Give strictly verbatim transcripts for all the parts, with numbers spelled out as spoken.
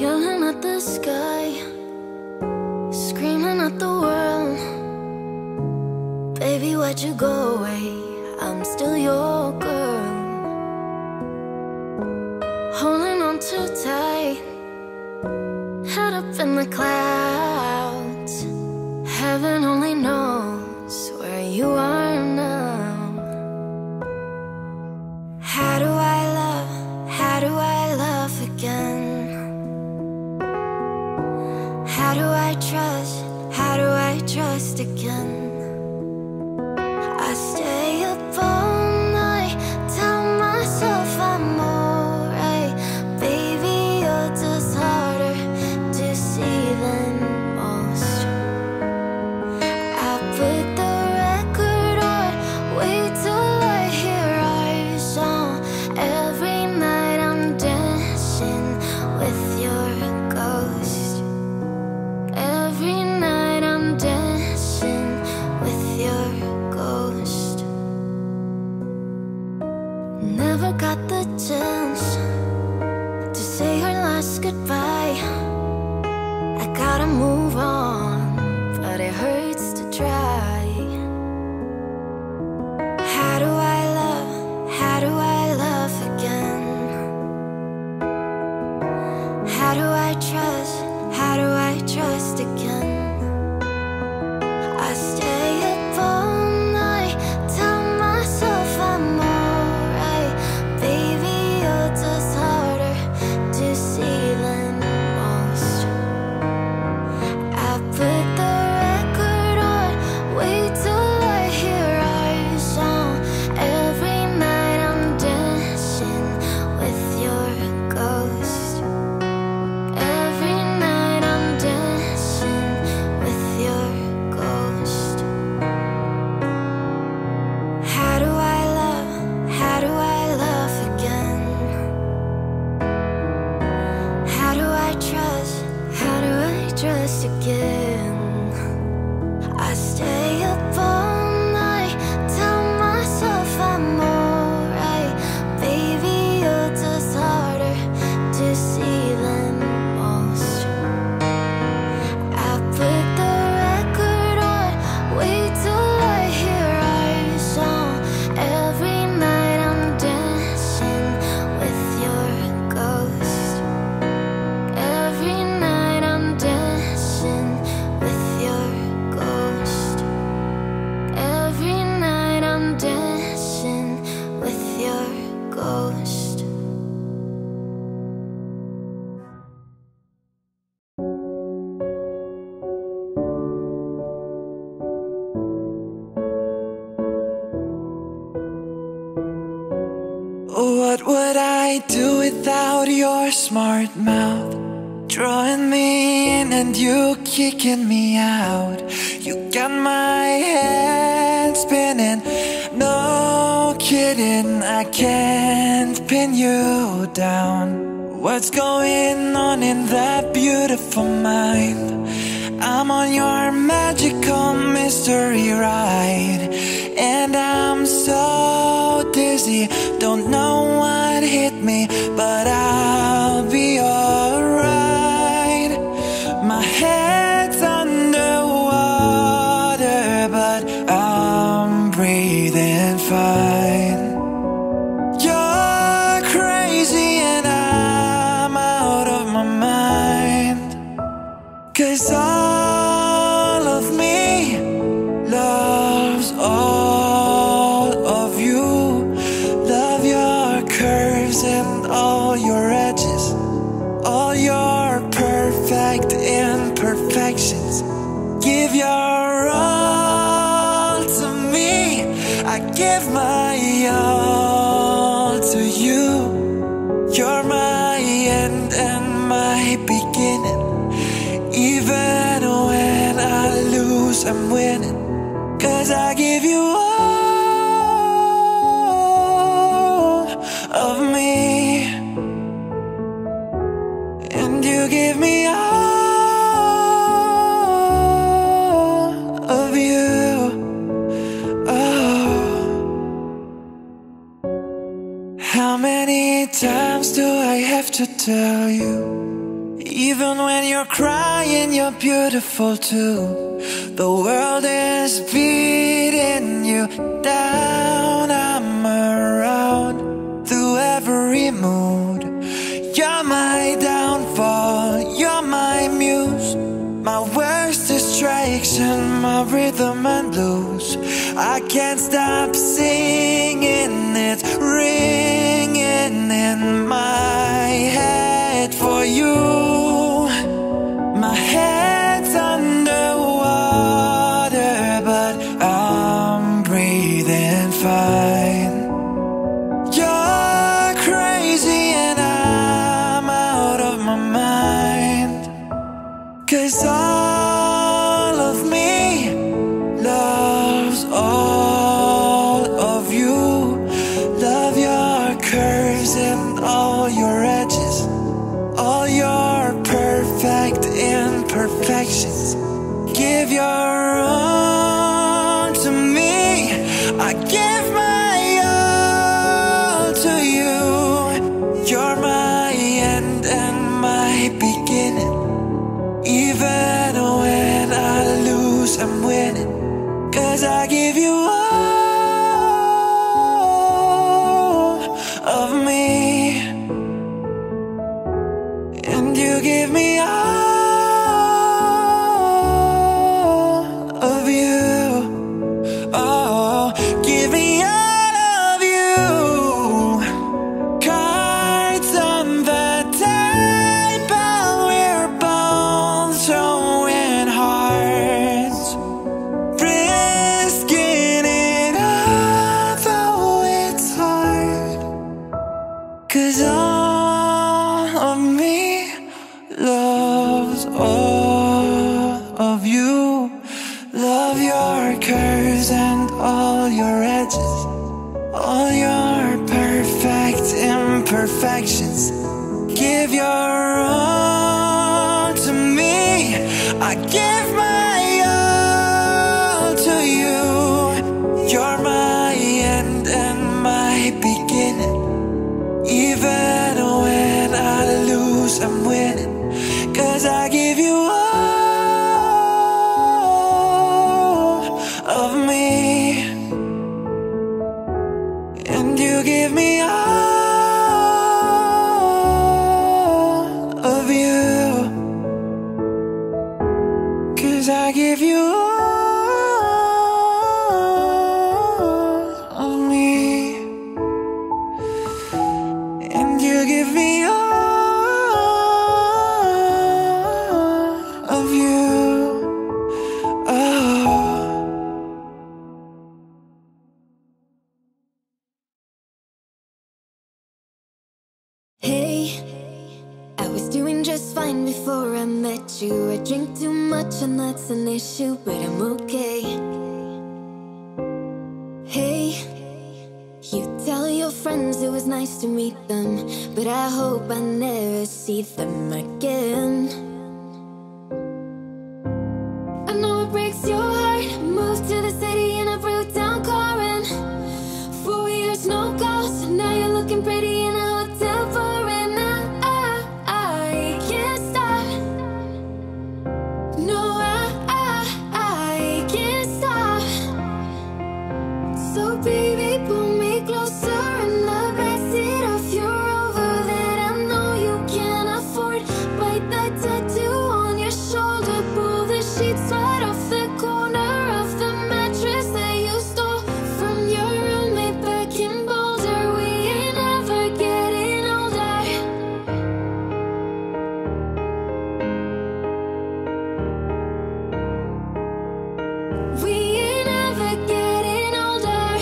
Yelling at the sky, screaming at the world. Baby, why'd you go away? I'm still your girl. Holding on too tight, head up in the clouds. Heaven only knows where you are now. How do I love, how do I love again? How do I trust, how do I trust again? I stay up all night, tell myself I'm alright. Baby, you're just harder to see than most. I put the record on, wait till I hear our song. Every night I'm dancing with your ghost. Every night I'm dancing with your ghost. Never got the chance to say her last goodbye. I gotta move on, but it hurts to try. How do I love, how do I love again? How do I trust, how do I trust again? I stay up all night, tell myself I'm alright. Baby, you're just harder to see than most. I put the record on, wait till I hear our song. Every night I'm dancing with your ghost. Every night I'm dancing with your ghost. How do I love, how do I love again? How do I trust, how do I trust again? I stay up all night, tell myself I'm alright. Baby, you're just harder to see than most. I put the record on, wait till I hear our song. Every night I'm dancing with your ghost. Every night I'm dancing with your ghost. Every night I'm dancing with your ghost. What would I do without your smart mouth? Drawing me in and you kicking me out. You got my head spinning. No kidding, I can't pin you down. What's going on in that beautiful mind? I'm on your magical mystery ride, and I'm so dizzy, don't know what hit me, but I'll be alright. My head's underwater, but I'm breathing fine. You're crazy and I'm out of my mind, 'cause all of me loves all of you. Love your curves and all your edges, all your perfect imperfections. Give your all to me, I give my all to you. You're my end and my beginning. Even when I lose, I'm winning, 'cause I give you all of me, and you give me all of you. Oh, how many times do I have to tell you? Even when you're crying, you're beautiful too. The world is beating you down. I'm around through every mood. You're my downfall, you're my muse, my worst distraction, my rhythm and blues. I can't stop singing, it's ringing in my head for you. My head's underwater, but I'm breathing fine. You're crazy and I'm out of my mind. 'Cause all of me loves all of you. Love your curves and all your edges, all your perfect imperfections. Give your all to me, I give my all to you. You're my end and my beginning. Even when I lose, I'm winning. 'Cause I give you all of me, and you give me all of you. Oh, give me all of you. Cards on the table, we're both showing hearts, risking it all, though it's hard. 'Cause all of me loves all of you. Love your curves and all your edges, all your perfect imperfections. Give your all to me, I give my all to you. You're my end and my beginning. Even when I lose, I'm winning. 'Cause I give you all of me, and you give me all of you. 'Cause I give you all of me, and you give me all of you. Oh. Hey, I was doing just fine before I met you. I drink too much and that's an issue, but I'm okay. Hey, you tell your friends it was nice to meet them, but I hope I never see them again. I know it breaks your heart. Moved to the city in a broke down car, and four years no calls, and now you're looking pretty in a hotel bar. And I, I, I can't stop. No, I, I, I can't stop. So baby, pull me closer in the backseat of your Rover that I know you can't afford. Bite that tattoo on your shoulder, pull the sheets right off the corner of the mattress that you stole from your roommate back in Boulder. We ain't ever getting older. We ain't ever getting older.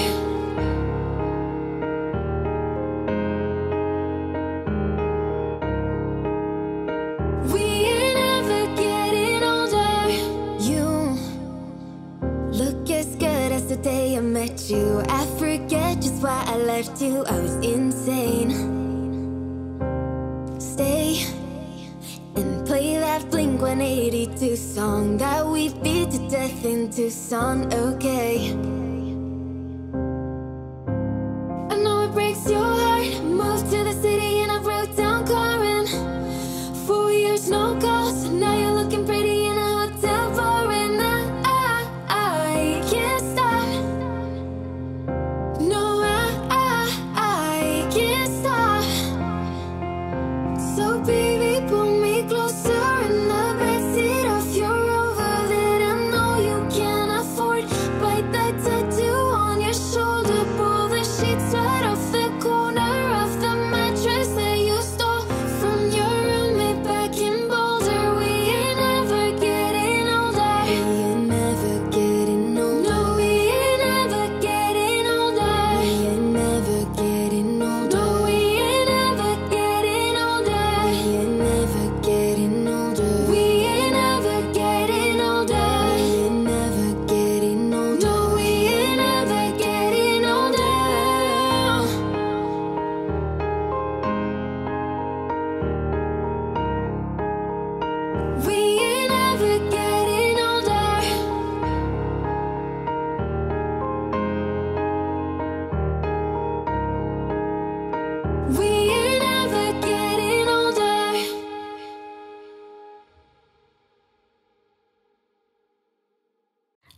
We ain't ever getting older. You look as good as the day I met you. I forget just why I left you. I was insane. Stay and play that Blink one eighty-two song that we beat to death in Tucson. Okay, I know it breaks your heart. Moved to the city in a broke down car, and four years no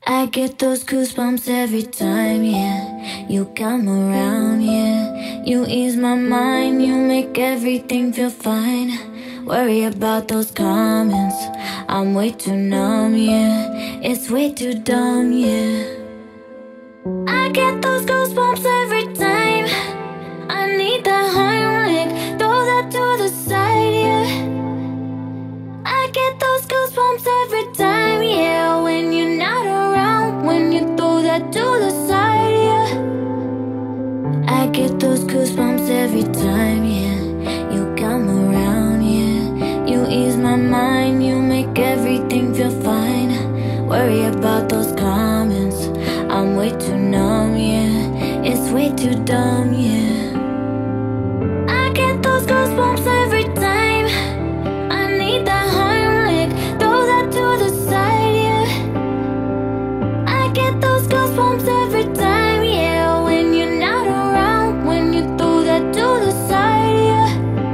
I get those goosebumps every time, yeah. You come around, yeah. You ease my mind, you make everything feel fine. Worry about those comments, I'm way too numb, yeah. It's way too dumb, yeah. I get those goosebumps every time. I need the Heimlich, throw that to the side, yeah. I get those goosebumps every time, yeah. When you're not around, when you throw that to the side, yeah. I get those goosebumps every time, yeah. You come around, yeah. You ease my mind, you make everything feel fine. Worry about those comments, I'm way too numb, yeah. It's way too dumb, yeah. I get those goosebumps every time. I need the Heimlich, throw that to the side, yeah. I get those goosebumps every time, yeah. When you're not around, when you throw that to the side, yeah.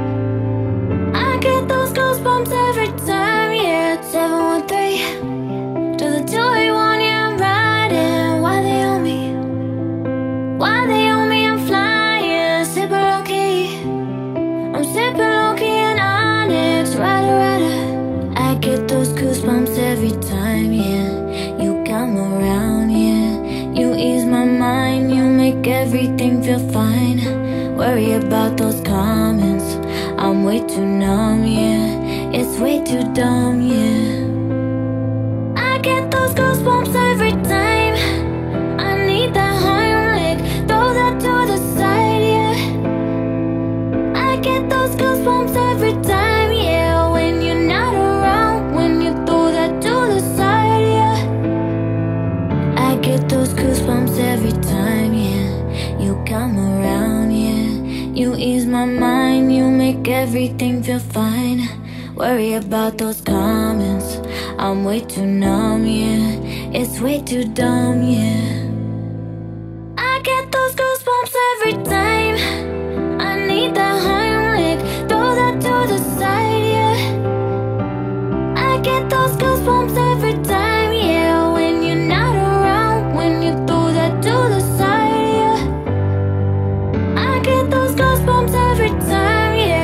I get those goosebumps every time, yeah. seven one three to the two eight one, yeah, I'm riding. Why they on me? Why they on me? I'm flying, sipping low key. I'm sipping low key in Onyx, rider, rider. I get those goosebumps every time, yeah. You come around, yeah. You ease my mind, you make everything feel fine. Worry about those comments, I'm way too numb, yeah. It's way too dumb, yeah. I get those goosebumps every time. I need the Heimlich, throw that to the side, yeah. I get those goosebumps every time, yeah. When you're not around, when you throw that to the side, yeah. I get those goosebumps every time, yeah. You come around, yeah. You ease my mind, you make everything feel fine. Worry about those comments, I'm way too numb, yeah. It's way too dumb, yeah. I get those goosebumps every time. I need the Heimlich, throw that to the side, yeah. I get those goosebumps every time, yeah. When you're not around, when you throw that to the side, yeah. I get those goosebumps every time, yeah.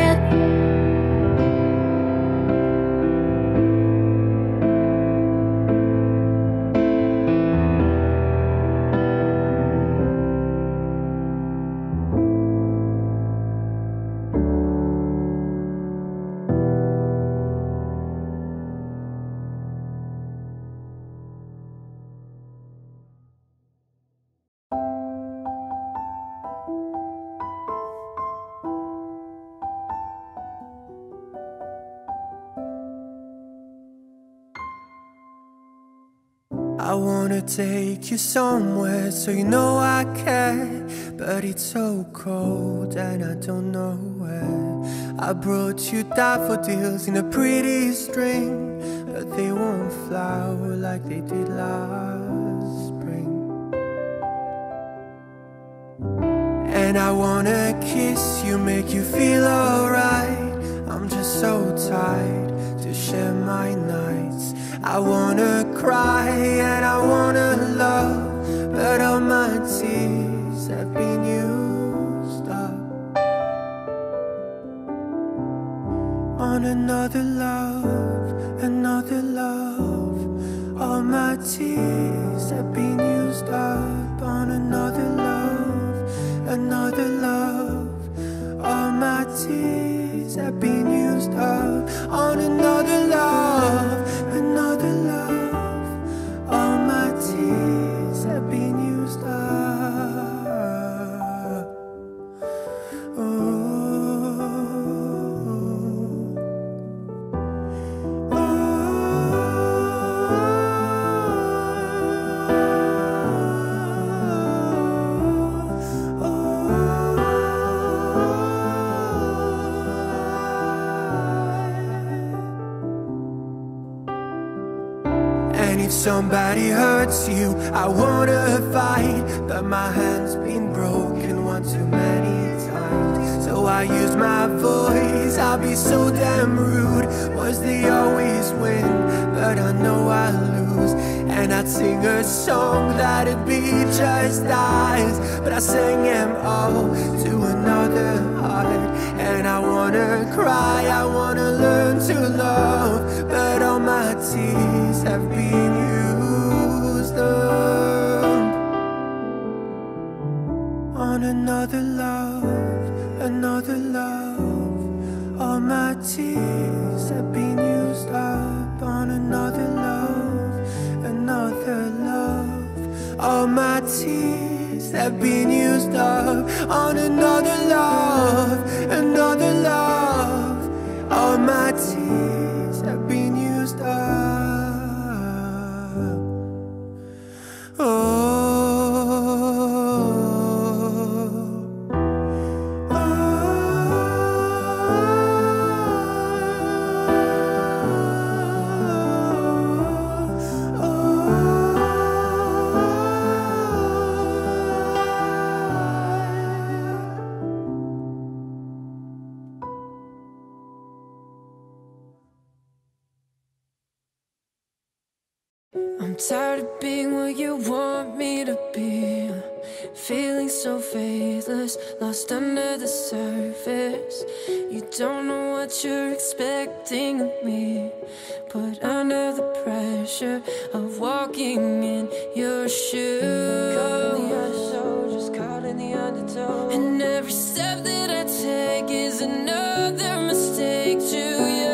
I wanna take you somewhere so you know I care, but it's so cold and I don't know where. I brought you daffodils in a pretty string, but they won't flower like they did last spring. And I wanna kiss you, make you feel alright. I'm just so tired to share my nights. I wanna cry and I wanna love, but all my tears have been used up on another love, another love. All my tears have been used up on another love, another love. All my tears have been used up on another love, another love. All my tears have been used up. Oh. And if somebody hurts you, I wanna fight, but my hand's been broken one too many times. So I use my voice, I'll be so damn rude. Was they always win, but I know I lose. And I'd sing a song that'd be just ours, but I sang them all to another heart. And I wanna cry, I wanna learn to love, but all my tears have been used up on another love, another love. All my tears have been used up on another love, another love. All my tears have been used up on another love, another love. All my tears have been used up. Oh. I'm tired of being what you want me to be, feeling so faithless, lost under the surface. You don't know what you're expecting of me, put under the pressure of walking in your shoes. Caught in the undertow, just caught in the undertow. And every step that I take is another mistake to you.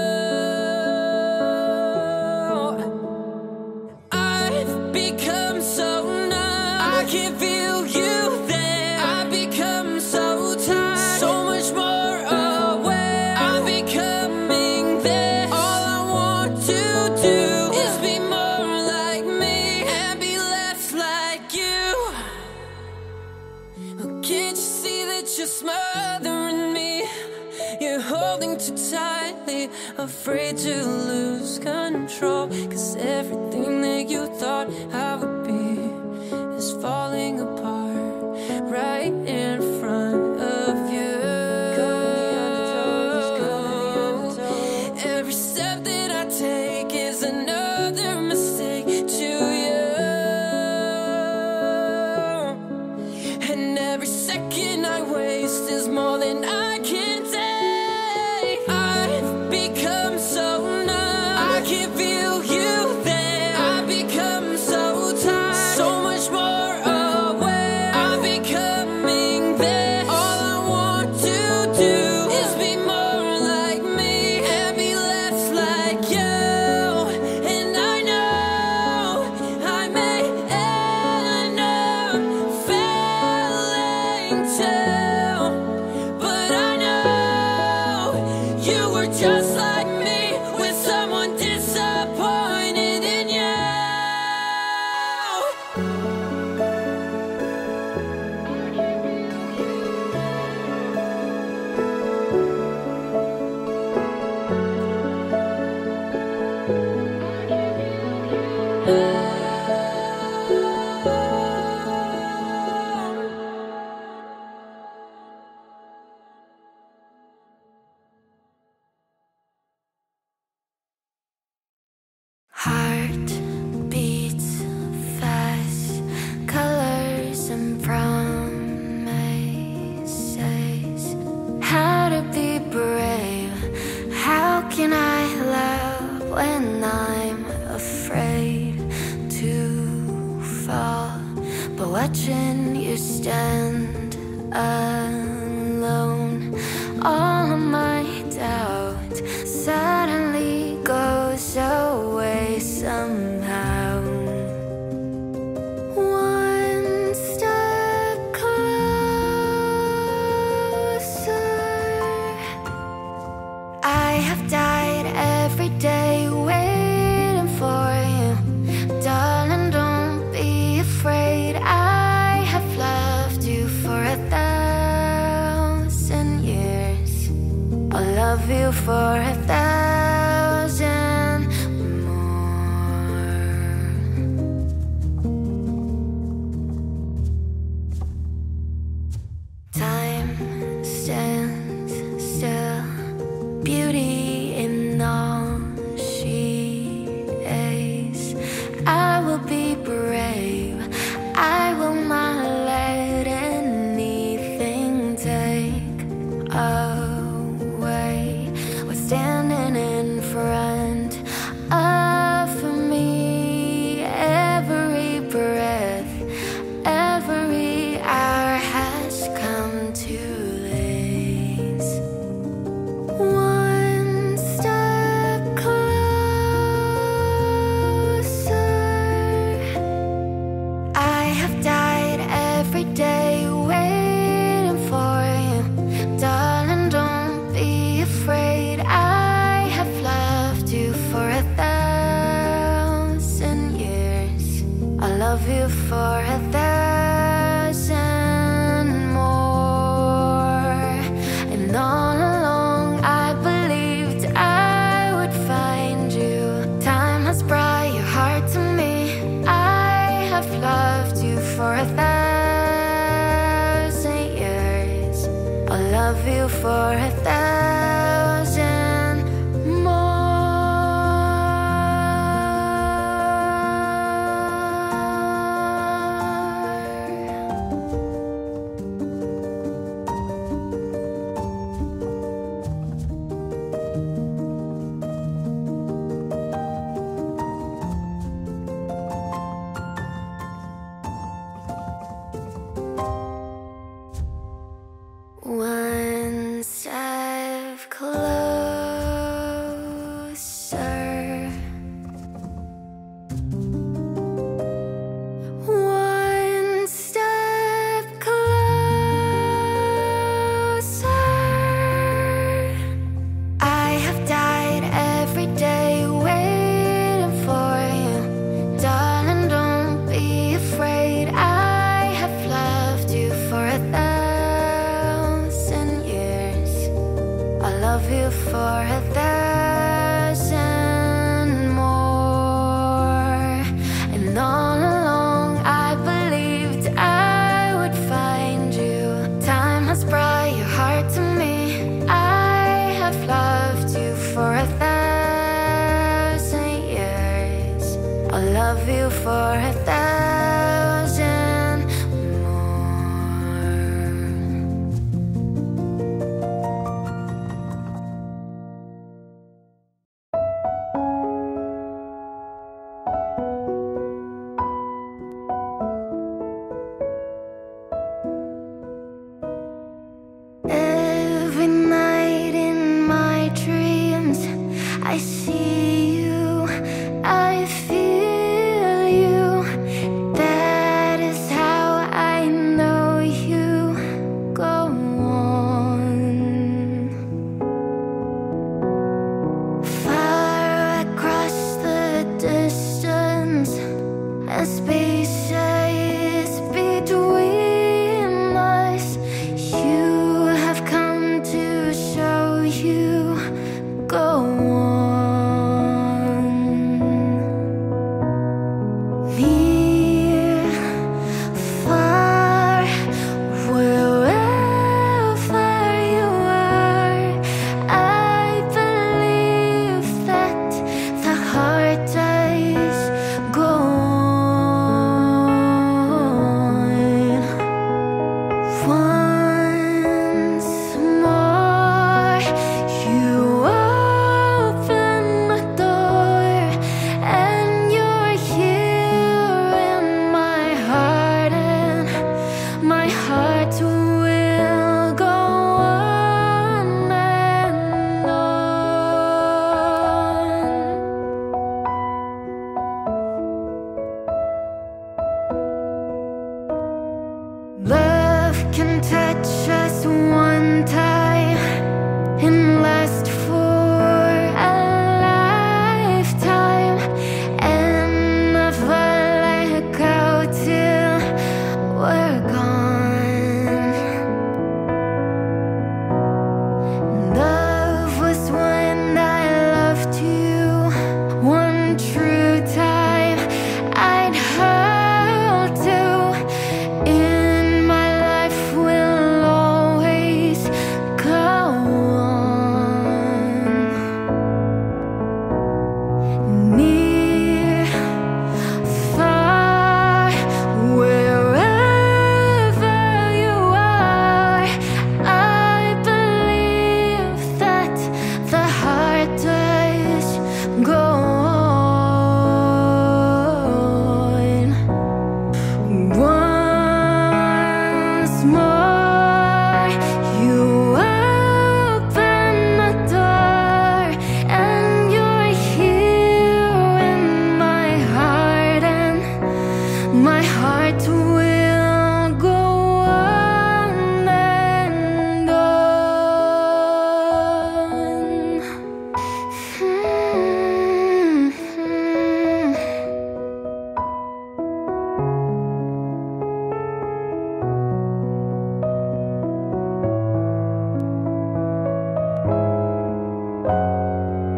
Afraid to lose control, 'cause everything that you thought I would be is falling apart right in front of you. Every step that I take is another mistake to you, and every second I waste is more than I can take. I've become so numb, I can't feel you there. I've become so tired, so much more aware. I'm becoming there. All I want to do is be more like me and be less like you. And I know I may end up failing too, but I know you were just like me, with someone disappointed in you. Heart beats fast, colors and promises. How to be brave? How can I love when I'm afraid to fall? But watching you stand alone, all of my doubt suddenly goes away somehow. One step closer. I have died every day waiting for you. Darling, don't be afraid. I have loved you for a thousand years. I'll love you for a thousand more. Time stands still, beauty in all she is. I will standing in front of me. Every breath, every hour has come to this. One step closer. I have died every day waiting for you. Darling, don't be afraid. I have loved you for a thousand years. I love you for a thousand more. And all along I believed I would find you. Time has brought your heart to me. I have loved you for a thousand years. I love you for a thousand more. One step closer. One step closer. I have died every day waiting for you. Darling, don't be afraid. I have loved you for a thousand years. I love you for a thousand more. And all along I believed I would find you. Time has brought your heart to me. I have loved you for a thousand years. I love you for a thousand more. Every night in my dreams I see you, I feel you.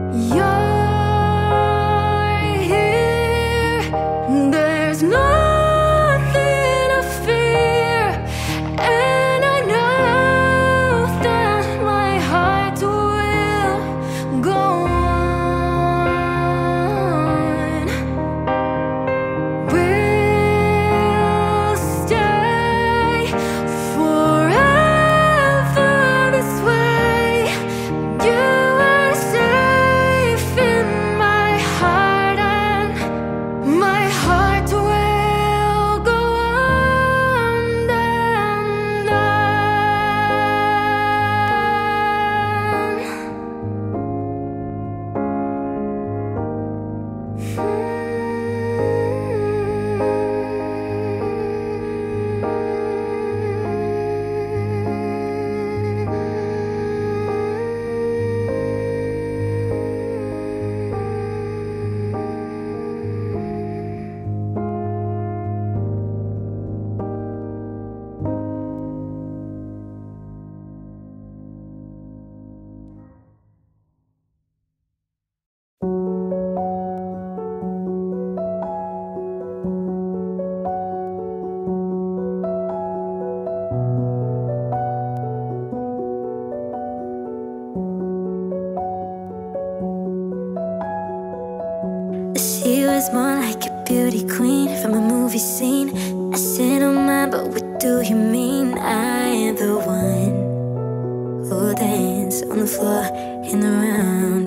She was more like a beauty queen from a movie scene. I said, oh my, but what do you mean? I am the one who dance on the floor in the round.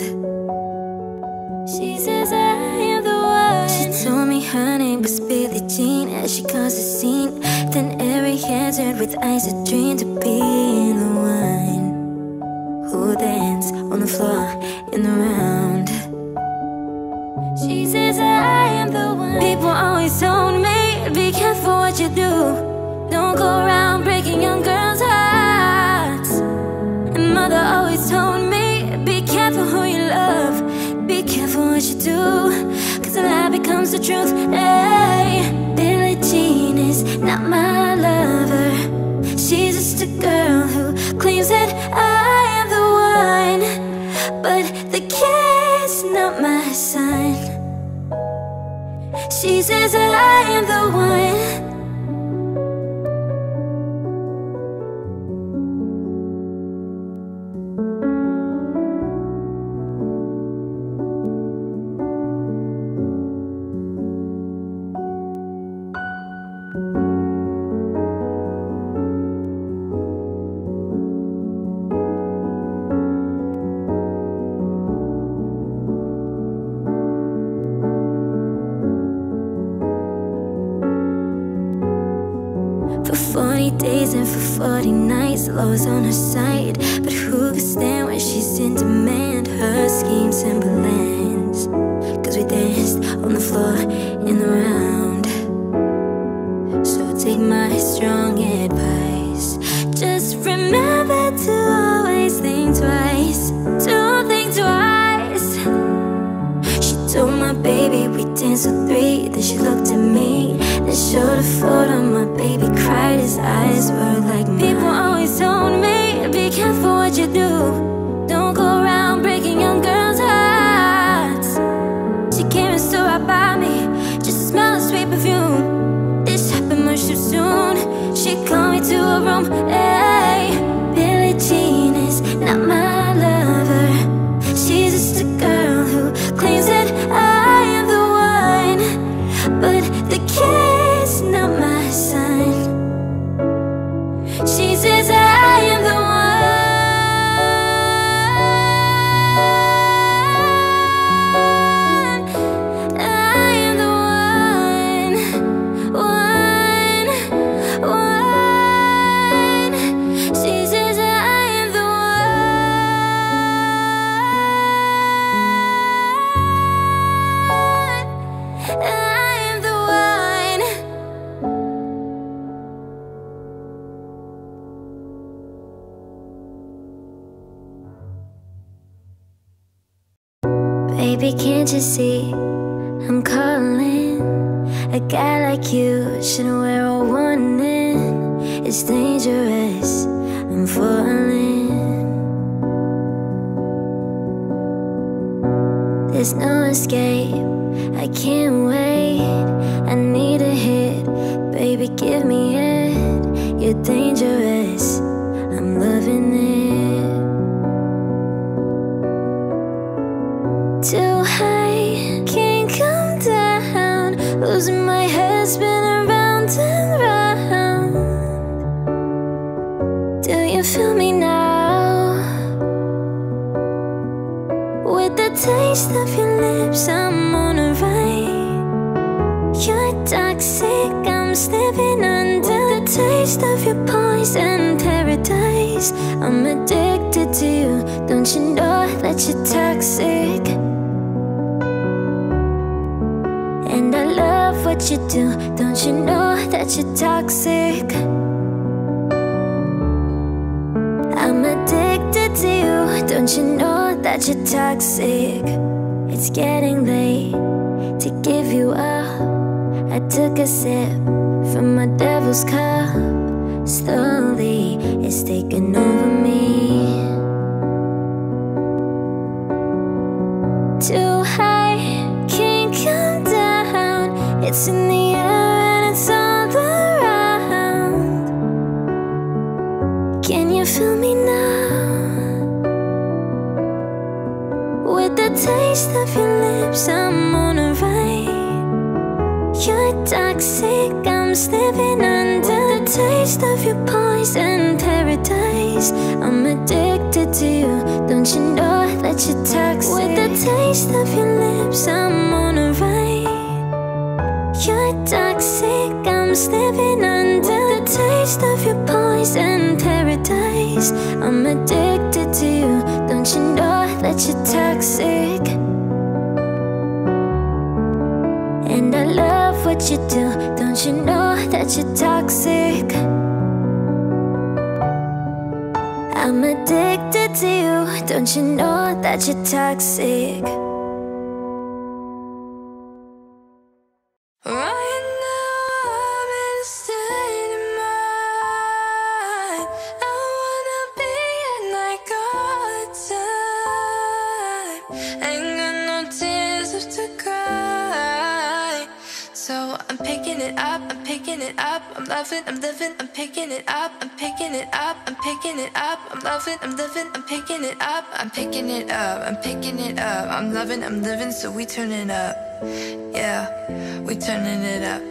She says I am the one. She told me her name was Billie Jean as she caused a scene. Then every head turned with eyes that dreamed to be the one who dance on the floor in the round. She says I am the one. People always told me, be careful what you do. Don't go around breaking young girls' hearts. And mother always told me, be careful who you love. Be careful what you do, cause a lie becomes the truth. Hey, Billie Jean is not my lover. She's just a girl who claims that I am the one. But the kid's not my son. She says that I am the one. For forty days and for forty nights, the law was on her side. But who could stand when she's in demand? Her schemes and plans, cause we danced on the floor in the round. So take my strong advice, just remember to always think twice. Don't think twice. She told my baby we danced till three. Then she looked at me, then showed a photo. My baby cried, his eyes were like mine. People always told me, be careful what you do. Don't go around breaking young girls' hearts. She came and stood right by me, just to smell of sweet perfume. This happened much too soon. She called me to her room. Hey, Billie Jean is not my lover. She's just a girl who claims that I am the one. But the kid's not my son. She says I am the one. I am the one. One, one. She says I am the one. I am the one. Baby, can't you see I'm calling? A guy like you shouldn't wear a warning. It's dangerous, I'm falling. There's no escape, I can't wait. I need a hit, baby, give me it. You're dangerous, I'm loving it. Too high, can't come down. Losing my head, spinning round and round. Do you feel me now? With the taste of your lips, I'm on a ride. You're toxic, I'm slipping under. With the taste of your poison paradise, I'm addicted to you. Don't you know that you're toxic? And I love what you do. Don't you know that you're toxic? I'm addicted to you. Don't you know that you're toxic? It's getting late to give you up. I took a sip from my devil's cup. Slowly, it's taking over me. Too high, can't come down. It's in the air and it's all around. Can you feel me now? With the taste of your lips, I'm on a ride. You're toxic, I'm slipping under. The taste of your poison paradise, I'm addicted to you. Don't you know that you're toxic? With the taste of your lips, I'm on a ride. You're toxic, I'm slipping under. The taste of your poison paradise, I'm addicted to you. Don't you know that you're toxic? And I love what you do. Don't you know that you're toxic? I'm addicted to you. Don't you know that you're toxic? Right now I'm in a state of mind. I wanna be at night all the time. Ain't got no tears left to cry. So I'm picking it up, I'm picking it up. I'm loving, I'm living, I'm picking it up. I'm picking it up, I'm picking it up. I'm loving, I'm living, I'm picking it up. I'm picking it up, I'm picking it up. I'm loving, I'm living, so we turn it up. Yeah, we turning it up.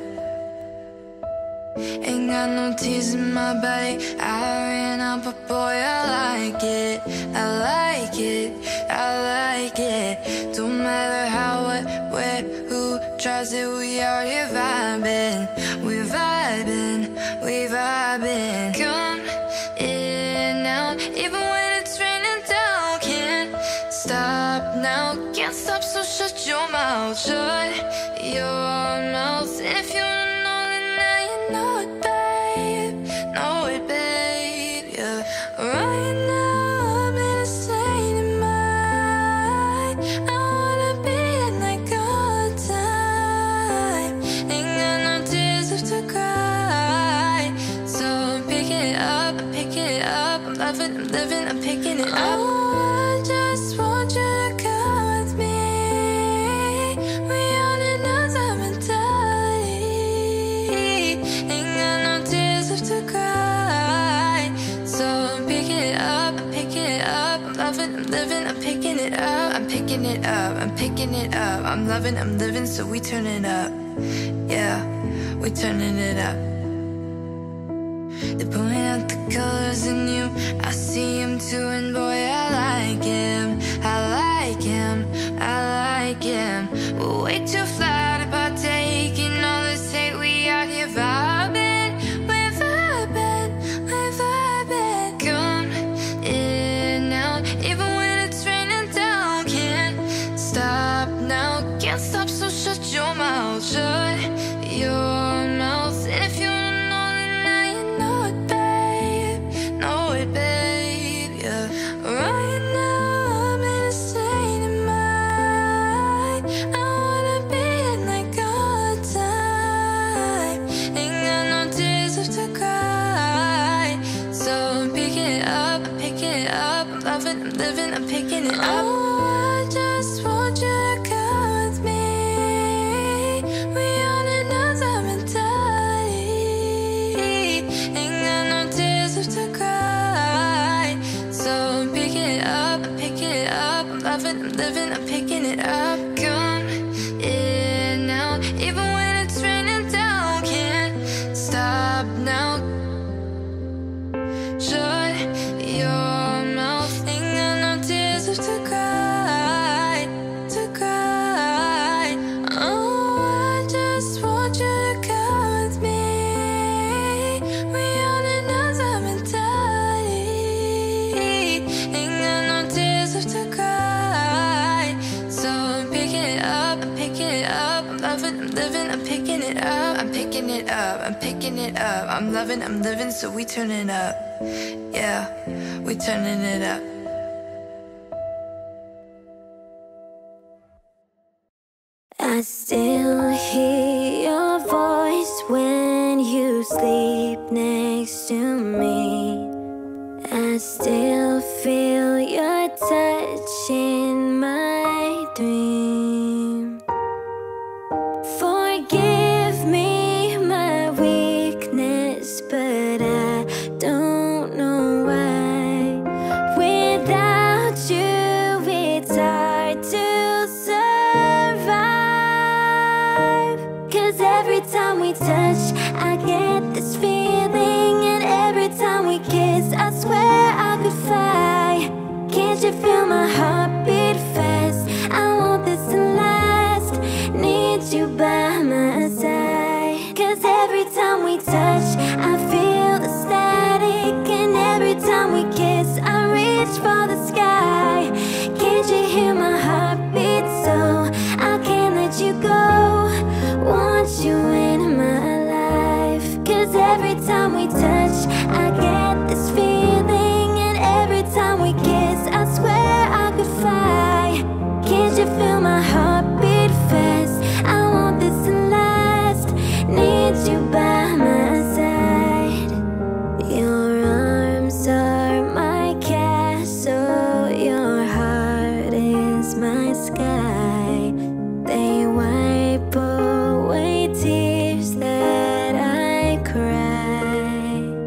Ain't got no tears in my body. I ran out, but boy, I like it. I like it, I like it. Don't matter how, what, where, who tries it, we out here vibing. We vibing, we vibing. Come in now, even when it's raining down. Can't stop now, can't stop, so shut your mouth. Shut your mouth. And if you don't know, then now you know it, babe. Know it, babe, yeah. Right now I'm in a state of mind. I wanna be at night all the time. Ain't got no tears left to cry. So I'm picking it up, I'm picking it up. I'm loving, I'm living, I'm picking it up. Oh, I just want you to come with me. We on another mentality. Ain't got no tears left to cry. So I'm picking it up, I'm picking it up. I'm loving, I'm living, I'm picking it up. I'm picking it up, I'm picking it up. I'm loving, I'm living, so we turn it up. Yeah, we turning it up. They point out the colors in you. I see him too, and boy, I like him. I like him, I like him. We're way too fly to partake in all this hate. We out here vibing, we're vibing, we're vibing. Come in now, even when it's raining down. Can't stop now, can't stop, so shut your mouth. Shut your mouth. And if you don't know, then now you know it, babe. Know it, babe, yeah. Right now I'm in a state of mind. I wanna be at night all the time. Ain't got no tears left to cry. So I'm picking it up, I'm picking it up. I'm loving, I'm living, I'm picking it up. Oh, I just want you to living, I'm picking it up. Come in now, even when it's raining down. Can't stop now. Shut your mouth, ain't got no tears left to cry, to cry. Oh, I just want you to come with me. We on another mentality. Ain't got no tears left to cry. So I'm picking it up, I'm picking it up. I'm loving, I'm living, I'm picking it up. I'm picking it up, I'm picking it up. I'm loving, I'm living, so we turn it up. Yeah, we turning it up. I still hear your voice when you sleep next to me. I still feel your touch in my dream. Forgive me my weakness, but I don't know why. Without you, it's hard to survive. 'Cause every time we touch, I get this feeling. And every time we kiss, I swear I could fly. Can't you feel my heart beat fast? I want this to last. Need you by my side. 'Cause every time we touch, I feel the static. And every time we kiss, I reach for the sky. Can't you hear my heartbeat? So I can't let you go. Want you in my life. 'Cause every time we touch, I get this feeling. And every time we kiss, I swear I could fly. Can't you feel my heartbeat fast? I want this to last. Need you by my side. Your arms are my castle. Your heart is my sky. They wipe away tears that I cry.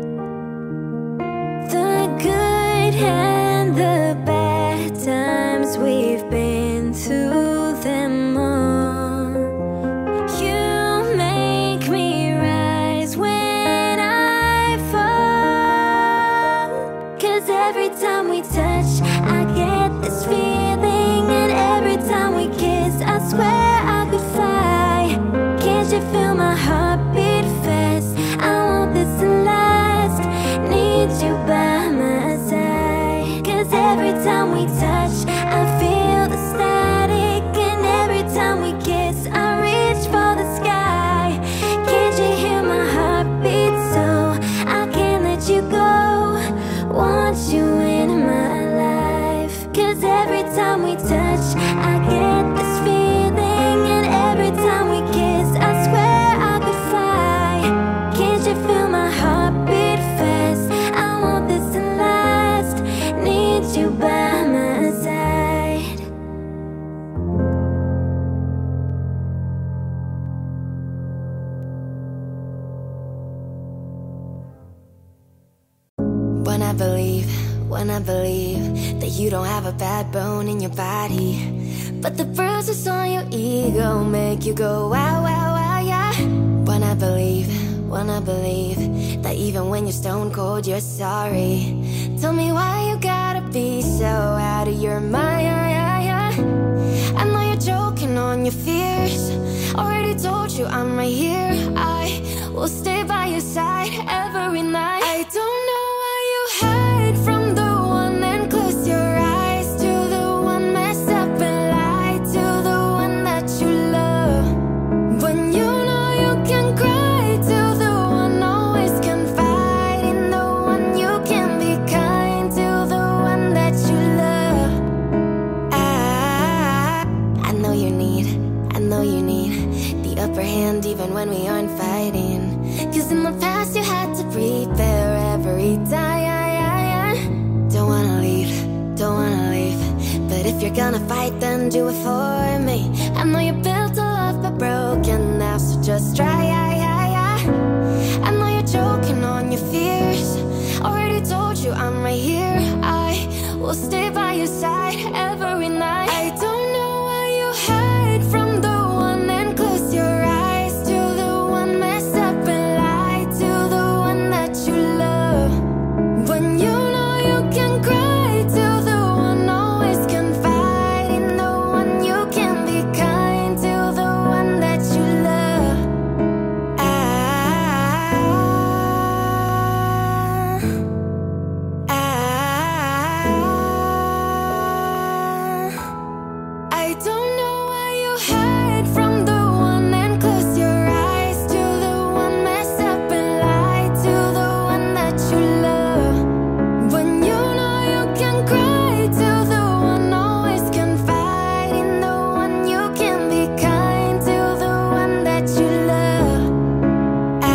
The good and the bad times, we've been through them all. You make me rise when I fall. 'Cause every time we touch, I get this feeling. And every time we kiss, I swear I could fly. Can't you feel my heartbeat fast? I want this to last. Need you by my side. 'Cause every time we touch, I feel the static. And every time we kiss, I reach for the sky. Can't you hear my heartbeat? So I can't let you go. Want you in my life. 'Cause every time we touch, I get this feeling. And every time we kiss, I swear I could fly. Can't you feel my heartbeat fast? I want this to last. Need you by my side. When I believe, when I believe that you don't have a bad bone in your body, but the bruises on your ego make you go wow, wow, wow, yeah. When I believe, when I believe that even when you're stone cold, you're sorry. Tell me why you gotta be so out of your mind, yeah, yeah, yeah. I know you're joking on your fears. Already told you I'm right here. I will stay by your side every night. I don't know why you hide from the one and close your eyes to the one messed up and lied to the one that you love. When you know you can cry to the one always confide in the one you can be kind to the one that you love. I, I know you need, I know you need the upper hand even when we aren't fighting. 'Cause in the past you had to prepare every time. Don't wanna leave, don't wanna leave. But if you're gonna fight, then do it for me. I know you built a love but broken now, so just try, yeah, yeah, yeah. I know you're joking on your fears. Already told you I'm right here. I will stay by your side every night. I don't hide from the one and close your eyes to the one mess up and lie to the one that you love. When you know you can cry to the one always confide in the one you can be kind to the one that you love. Ah.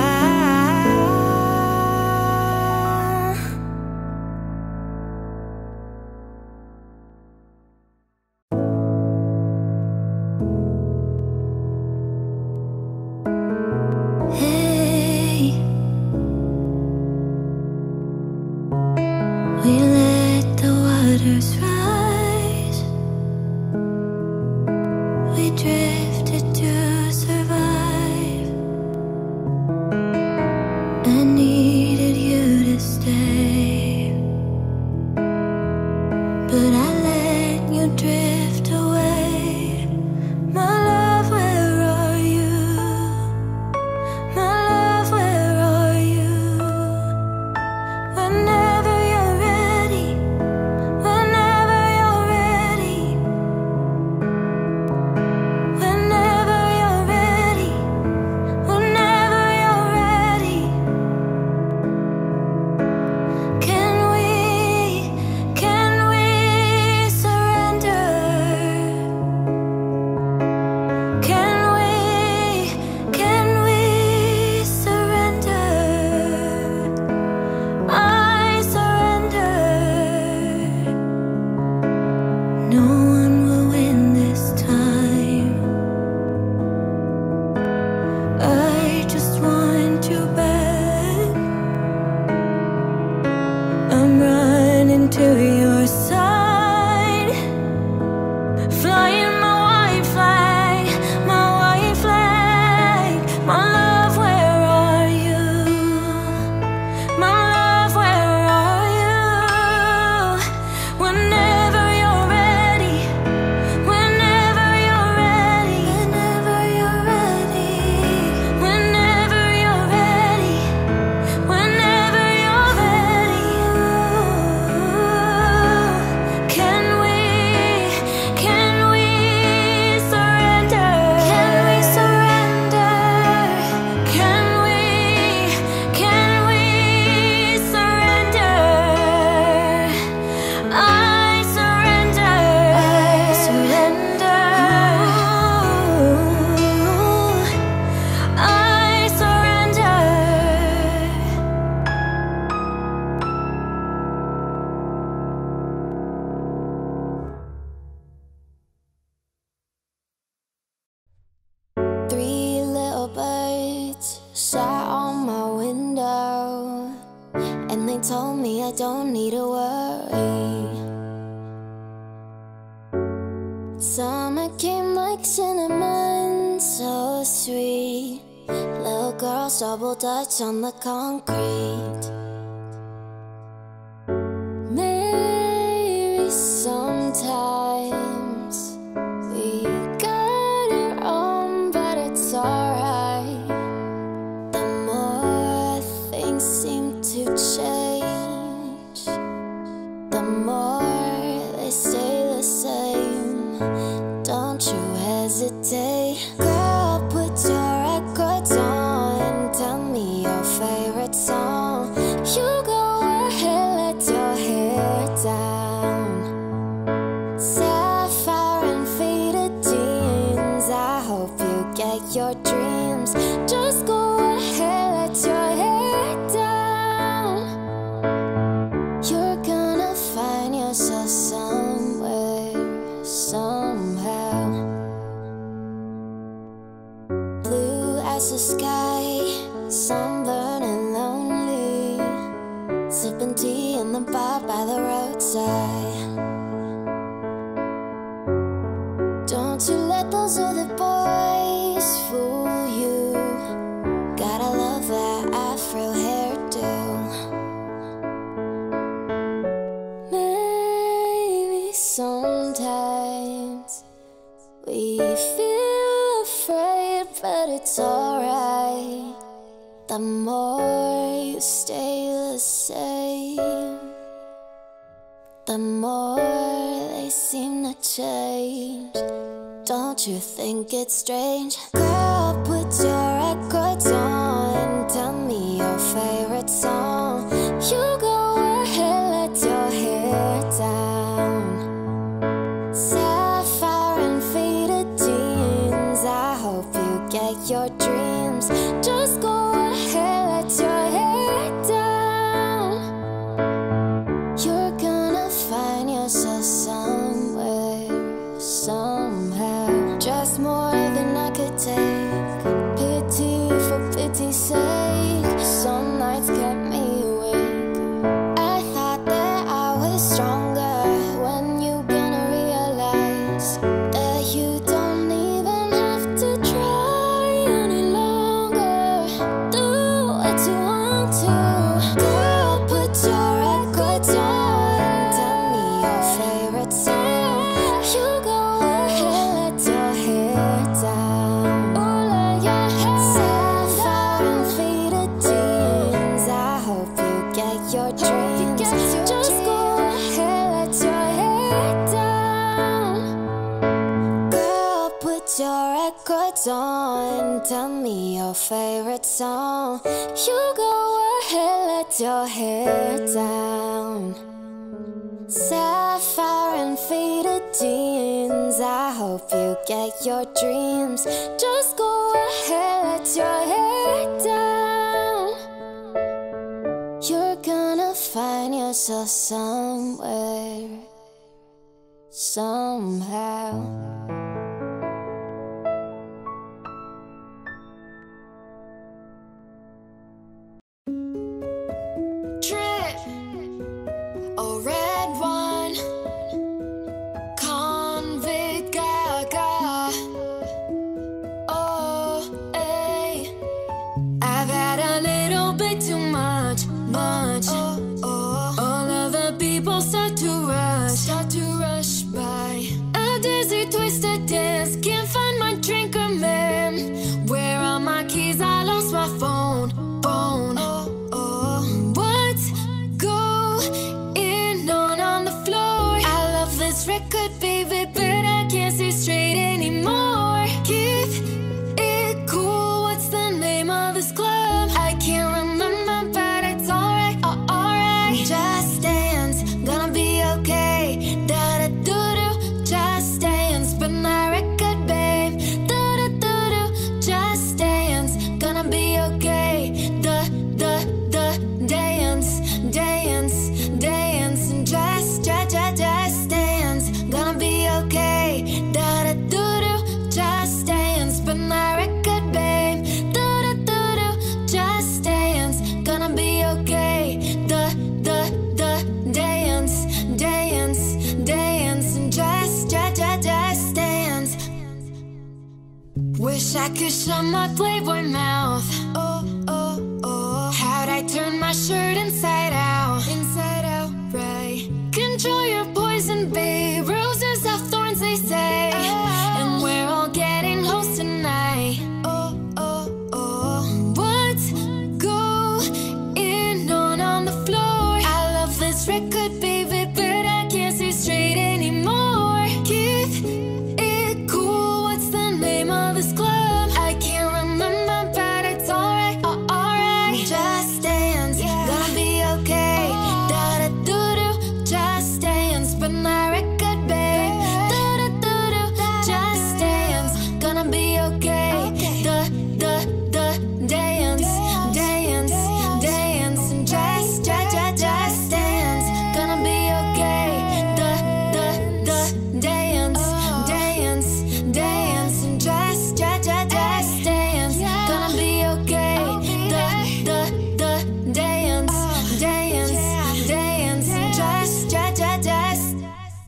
Hey, we let the waters rise. We drifted to survive. I needed you to stay, but I let you drift away. My love, where are you? My love, where are you? Whenever you're ready, whenever you're ready, whenever you're ready, whenever you're ready. Can we, can we surrender? Can we, can we surrender? I surrender. No one will win this time. I just want you back. I'm running to your side, flying my white flag, my white flag. My love, where are you? My love, where are you? Whenever you're ready, whenever you're ready, whenever you're ready, whenever you're ready, whenever you're ready. Can we, can we surrender? Can we surrender? Can we, can we surrender? I surrender. I surrender. I surrender. Three little birds sat on my window, and they told me I don't need to worry. Summer came like cinnamon, so sweet. Little girls double dutch on the concrete. Maybe sometimes we got it wrong, but it's alright. The more things seem to change, the more they stay the same. Don't you hesitate, girl, put your records on. Tell me your favorite song. You go ahead, let your hair down. Sapphire and faded jeans, I hope you get your dreams. Just go ahead, let your hair down. You're gonna find yourself somewhere, somehow. Blue as the sky, sunburned and lonely, sipping tea in the bar by the roadside. Don't you let those other boys fool you. Gotta love that afro hairdo. Maybe sometimes we feel afraid, but it's alright. The more you stay the same, the more they seem to change. Don't don't you think it's strange? Girl, put your records on, tell me your favorite song. You go ahead, let your hair down. Sapphire and faded jeans, I hope you get your dreams. Just go ahead, let your hair down. You're gonna find yourself somewhere, somehow. Just more than I could take, pity for pity's sake. Some nights kept me awake. I thought that I was stronger. When you gonna realize that you don't even have to try any longer? Do what you want to. Girl, put your records on, tell me your favorite song. You go ahead, let your hair down. Ooh, let your hair sapphire and faded jeans, I hope you get your dreams. Just go ahead, let your hair down. Girl, put your records on, tell me your favorite song. You go ahead, let your hair down. Sapphire and faded jeans, I hope you get your dreams. Just go ahead, let your hair down. You're gonna find yourself somewhere, somehow. Trip, a red one, convict gaga. Oh, hey, I've had a little bit too much, much. Oh, oh. All of the people start to rush, start to rush by. A dizzy, twisted dance, can't find my drink or man. Where are my keys? I lost my phone, phone. Oh, oh. What's going on on the floor? I love this record, baby, but I can't see straight anymore. Keep it cool, what's the name of this club? I can't remember, but it's alright, oh, alright. Just dance, gonna be okay. Da da do do, just dance, but my record, babe. Da da do do, just dance, gonna be okay. Da da da, dance, dance, dance, and just, just, just, just dance, gonna be okay. Da da do do, just dance, but my record, babe. Da da do do, just dance, gonna be okay. Da da da, dance, dance, dance, and just, just, just, just dance. Wish I could shut my Playboy mouth. Oh, oh, oh. How'd I turn my shirt inside out? Inside out, right. Control your poison, babe. Roses have thorns, they say. Oh. And we're all getting close tonight. Oh, oh, oh. What's going on on the floor? I love this record, baby, but I can't see straight anymore. Keep it cool, what's the name of this club? I can't remember, but it's alright, oh, alright. Just dance, gonna be okay. Da da do do, just dance, but my record, babe. Da da do do, just dance, gonna be okay. Da da da, dance, dance, dance, and just, just, just, just dance, gonna be okay. Da da da, dance, dance, dance, and just, just, just, just dance, gonna be okay. Da da da, dance, dance, dance, and just, just, just, just.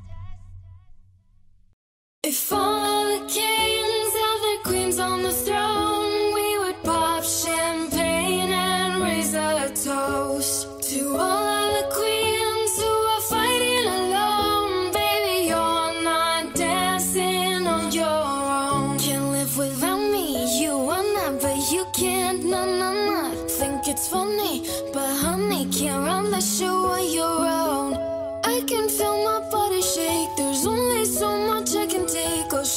If all of the kings have their queens on the throne, we would pop champagne and raise a toast to all of the queens who are fighting alone. Baby, you're not dancing on your own. Can't live without me, you wanna, but you can't. No, no, no. Think it's funny, but honey, can't run the show on your own. I can feel my body shake. There's only so much I can take. Oh,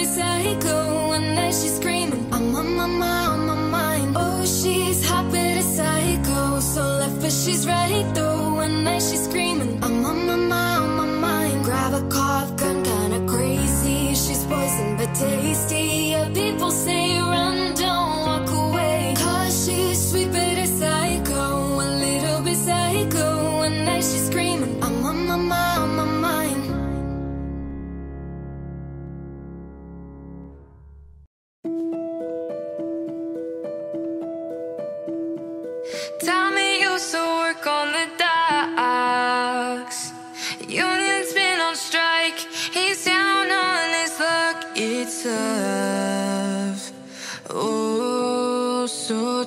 Tommy used to work on the docks. Union's been on strike. He's down on his luck. It's tough. Oh, so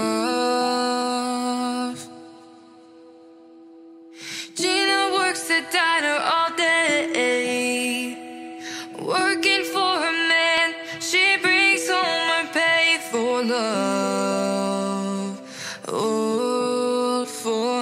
tough. Gina works the diner all day, working for a man. She brings home her pay for love. Oh, for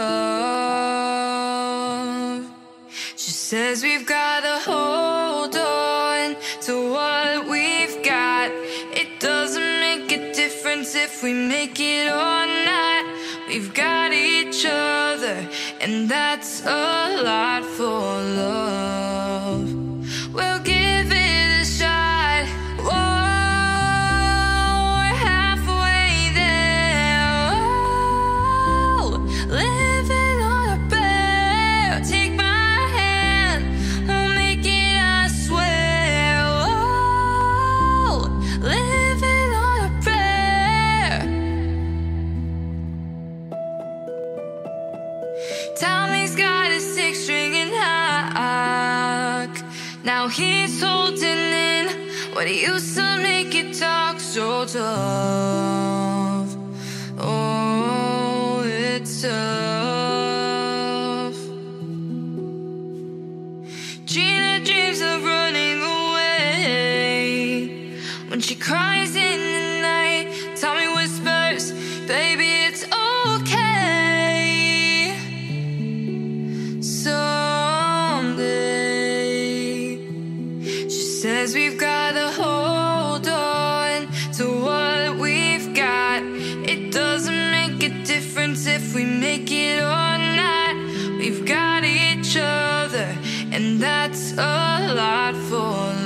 love. She says we've gotta hold on to what we've got. It doesn't make a difference if we make it or not. We've got each other, and that's a lot for love. We'll give it a shot. Whoa, we're halfway there. Oh, living on a prayer. Take my hand, we'll make it, I swear. Oh, living on a prayer. Tommy's got a six-string and hock. Now he's holding in what he used to make it talk so tough. Oh, it's tough. Gina dreams of running away. When she cries in the night, Tommy whispers, baby, it's okay. Someday, she says we've gotta hold on to what we've got. It doesn't make a difference if we make it or not. We've got each other, and that's a lot for